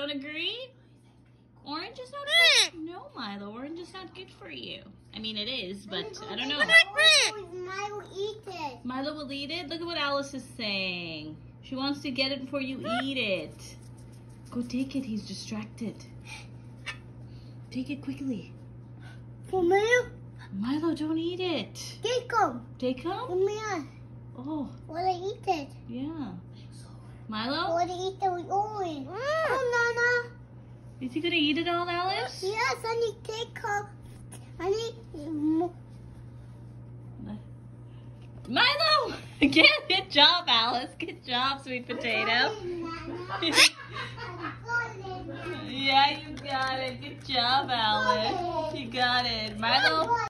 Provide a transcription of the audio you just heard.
don't agree? Orange is not good? No, Milo, orange is not good for you. I mean, it is, but I don't know. Milo eat it. Milo will eat it? Look at what Alice is saying. She wants to get it before you eat it. Go take it. He's distracted. Take it quickly. For Milo? Milo, don't eat it. Take him. Take him? Come here. Oh. Wanna eat it? Yeah. Milo? Wanna eat the orange? Oh, Nana. Is he gonna eat it all, Alice? Yes, I need to take him. I need more. Milo! Good job, Alice. Good job, sweet potato. Yeah, you got it. Good job, Alice. You got it. Milo.